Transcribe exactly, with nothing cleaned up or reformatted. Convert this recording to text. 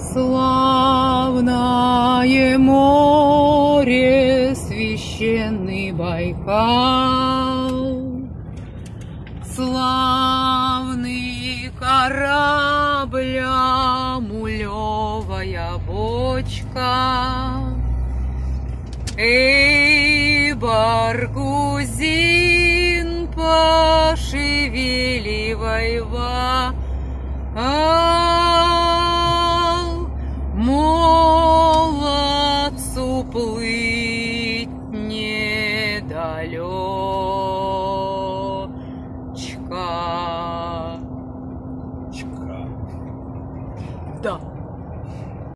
Славное море, священный Байкал, славный корабль, мулевая бочка. Эй, Баргузин, пошевеливай вал, молодцу плыть недалёко.